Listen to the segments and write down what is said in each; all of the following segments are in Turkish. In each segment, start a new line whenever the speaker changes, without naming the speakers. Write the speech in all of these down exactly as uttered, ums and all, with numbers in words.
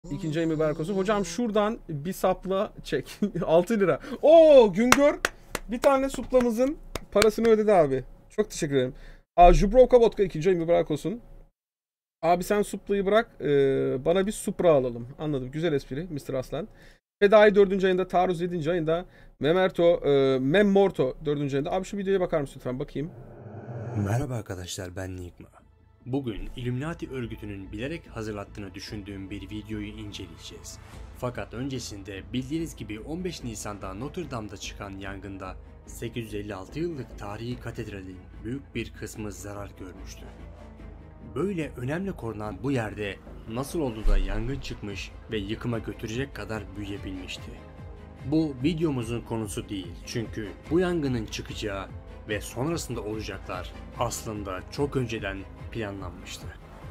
İkinci ay mübarek olsun. Hocam şuradan bir sapla çek. altı lira. Oo Güngör bir tane suplamızın parasını ödedi abi. Çok teşekkür ederim. Aa Jubrovka Vodka ikinci ay mübarek olsun. Abi sen suplayı bırak. Ee, bana bir supra alalım. Anladım. Güzel espri mister Aslan. Fedai dördüncü ayında. Taarruz yedinci ayında. Memerto, e, Memmorto dördüncü ayında. Abi şu videoya bakar mısın lütfen? Bakayım.
Merhaba arkadaşlar, ben Nigma. Bugün Illuminati örgütünün bilerek hazırlattığını düşündüğüm bir videoyu inceleyeceğiz. Fakat öncesinde bildiğiniz gibi on beş Nisan'da Notre Dame'da çıkan yangında sekiz yüz elli altı yıllık tarihi katedralin büyük bir kısmı zarar görmüştü. Böyle önemli korunan bu yerde nasıl oldu da yangın çıkmış ve yıkıma götürecek kadar büyüyebilmişti? Bu videomuzun konusu değil, çünkü bu yangının çıkacağı ve sonrasında olacaklar aslında çok önceden planlanmıştı.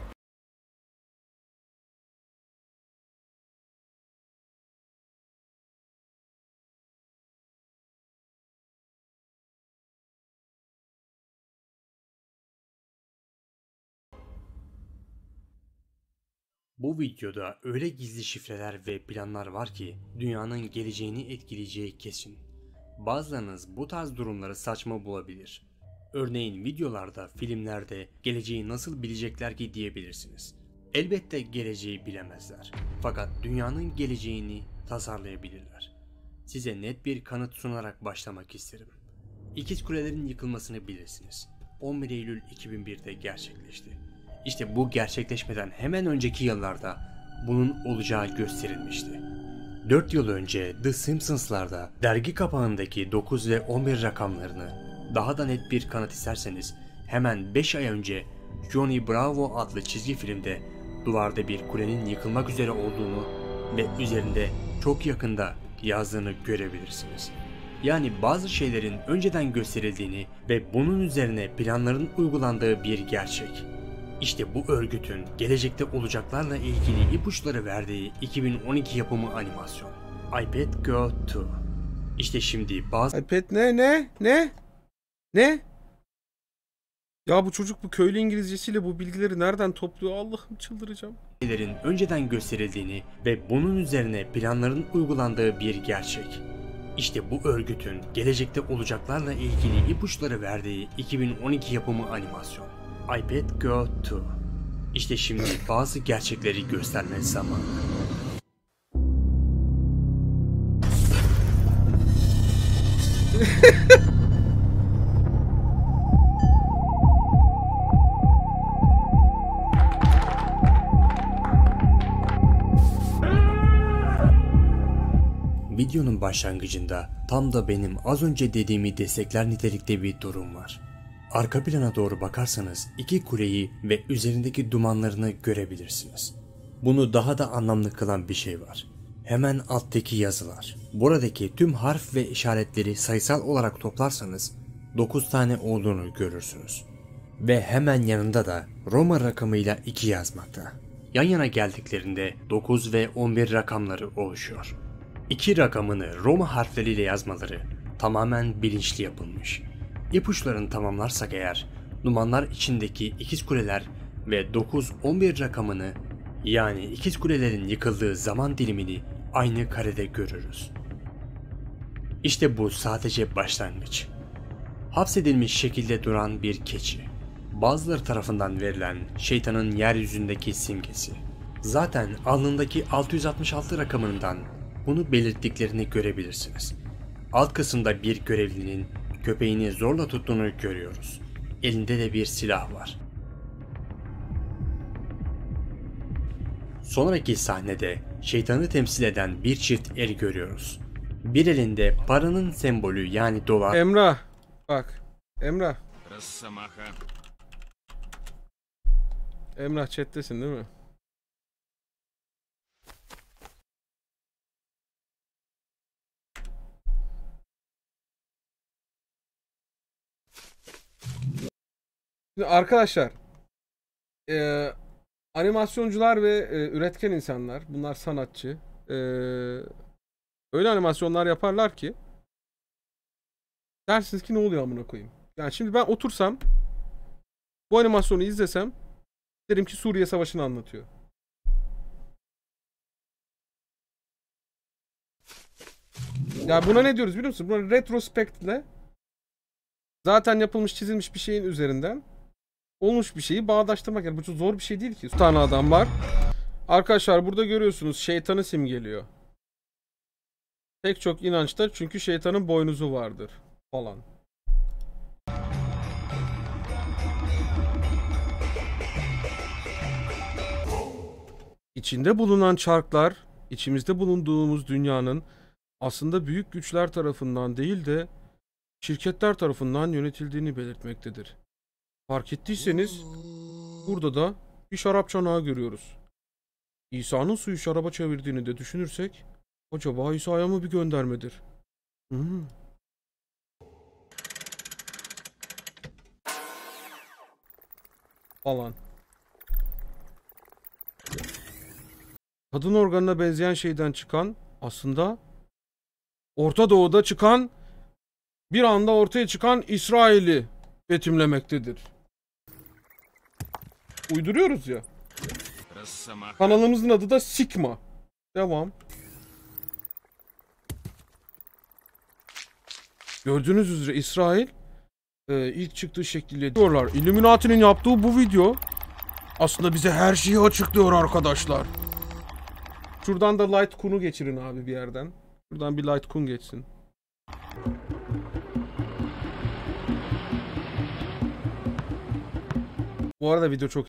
Bu videoda öyle gizli şifreler ve planlar var ki dünyanın geleceğini etkileyeceği kesin. Bazılarınız bu tarz durumları saçma bulabilir. Örneğin videolarda, filmlerde geleceği nasıl bilecekler ki diyebilirsiniz. Elbette geleceği bilemezler. Fakat dünyanın geleceğini tasarlayabilirler. Size net bir kanıt sunarak başlamak isterim. İkiz Kulelerin yıkılmasını bilirsiniz. on bir Eylül iki bin bir'de gerçekleşti. İşte bu gerçekleşmeden hemen önceki yıllarda bunun olacağı gösterilmişti. dört yıl önce The Simpsons'larda dergi kapağındaki dokuz ve on bir rakamlarını, daha da net bir kanıt isterseniz hemen beş ay önce Johnny Bravo adlı çizgi filmde duvarda bir kulenin yıkılmak üzere olduğunu ve üzerinde çok yakında yazdığını görebilirsiniz. Yani bazı şeylerin önceden gösterildiğini ve bunun üzerine planların uygulandığı bir gerçek. İşte bu örgütün gelecekte olacaklarla ilgili ipuçları verdiği iki bin on iki yapımı animasyon iPad Go iki. İşte şimdi bazı
iPad ne ne ne ne? Ya bu çocuk bu köylü İngilizcesiyle bu bilgileri nereden topluyor? Allah'ım çıldıracağım.
şeylerin önceden gösterildiğini ve bunun üzerine planların uygulandığı bir gerçek. İşte bu örgütün gelecekte olacaklarla ilgili ipuçları verdiği iki bin on iki yapımı animasyon iPad Go iki. İşte şimdi bazı gerçekleri gösterme zamanı. Videonun başlangıcında tam da benim az önce dediğimi destekler nitelikte bir durum var. Arka plana doğru bakarsanız iki kuleyi ve üzerindeki dumanlarını görebilirsiniz. Bunu daha da anlamlı kılan bir şey var. Hemen alttaki yazılar. Buradaki tüm harf ve işaretleri sayısal olarak toplarsanız dokuz tane olduğunu görürsünüz. Ve hemen yanında da Roma rakamıyla iki yazmakta. Yan yana geldiklerinde dokuz ve on bir rakamları oluşuyor. İki rakamını Roma harfleriyle yazmaları tamamen bilinçli yapılmış. İpuçlarını tamamlarsak eğer, dumanlar içindeki ikiz kuleler ve dokuz on bir rakamını, yani ikiz kulelerin yıkıldığı zaman dilimini aynı karede görürüz. İşte bu sadece başlangıç. Hapsedilmiş şekilde duran bir keçi. Bazıları tarafından verilen şeytanın yeryüzündeki simgesi. Zaten alnındaki altı yüz altmış altı rakamından bunu belirttiklerini görebilirsiniz. Alt kısımda bir görevlinin köpeğini zorla tuttuğunu görüyoruz. Elinde de bir silah var. Sonraki sahnede şeytanı temsil eden bir çift el görüyoruz. Bir elinde paranın sembolü yani dolar.
Emrah bak. Emrah. Emrah chat'tesin değil mi? Şimdi arkadaşlar e, animasyoncular ve e, üretken insanlar, bunlar sanatçı, e, öyle animasyonlar yaparlar ki dersiniz ki ne oluyor amına koyayım. Yani şimdi ben otursam bu animasyonu izlesem derim ki Suriye Savaşı'nı anlatıyor. Ya buna ne diyoruz biliyor musun? Buna retrospektle zaten yapılmış çizilmiş bir şeyin üzerinden olmuş bir şeyi bağdaştırmak. Yani bu çok zor bir şey değil ki. Bir tane adam var. Arkadaşlar burada görüyorsunuz şeytanı simgeliyor. Pek çok inançta çünkü şeytanın boynuzu vardır falan. İçinde bulunan çarklar, içimizde bulunduğumuz dünyanın aslında büyük güçler tarafından değil de şirketler tarafından yönetildiğini belirtmektedir. Fark ettiyseniz burada da bir şarap çanağı görüyoruz. İsa'nın suyu şaraba çevirdiğini de düşünürsek acaba İsa'ya mı bir göndermedir? Hmm. Falan. Kadın organına benzeyen şeyden çıkan aslında Orta Doğu'da çıkan bir anda ortaya çıkan İsrail'i betimlemektedir. Uyduruyoruz ya. Kanalımızın adı da Sigma. Devam. Gördüğünüz üzere İsrail e, ilk çıktığı şekliyle diyorlar. Illuminati'nin yaptığı bu video aslında bize her şeyi açıklıyor arkadaşlar. Şuradan da Litecoin'u geçirin abi bir yerden. Şuradan bir Litecoin geçsin. Bu arada video çok